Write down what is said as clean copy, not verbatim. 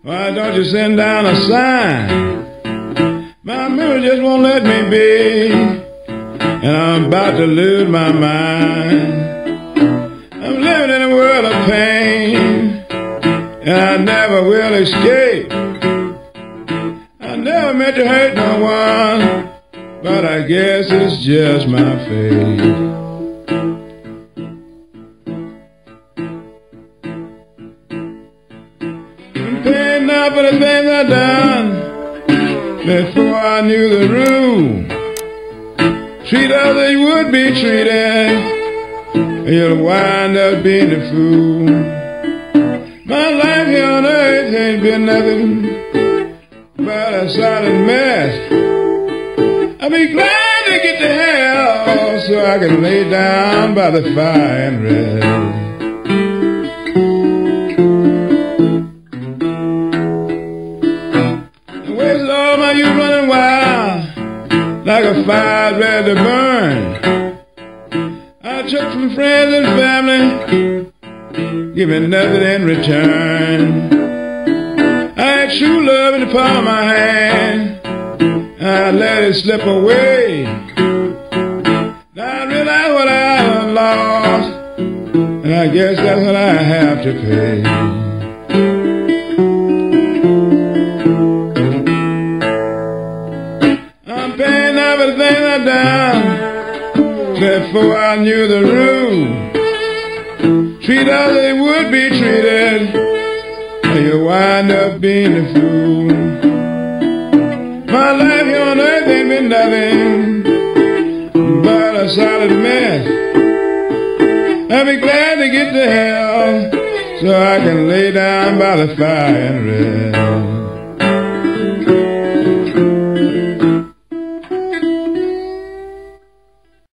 Why don't you send down a sign? My memory just won't let me be, and I'm about to lose my mind. I'm living in a world of pain, and I never will escape. I never meant to hurt no one, but I guess it's just my fate. I'm paying now for the things I've done before I knew the rule. Treat others you would be treated, and you'll wind up being a fool. My life here on earth ain't been nothing but a solid mess. I'll be glad to get to hell so I can lay down by the fire and rest. Wasted all my youth running wild, like a fire ready to burn. I took from friends and family, giving nothing in return. I had true love in the palm of my hand, I let it slip away. Now I realize what I have lost, and I guess that's what I have to pay. Paying everything I done before I knew the rule. Treat others they would be treated, and you wind up being a fool. My life here on earth ain't been nothing but a solid mess. I'll be glad to get to hell so I can lay down by the fire and rest.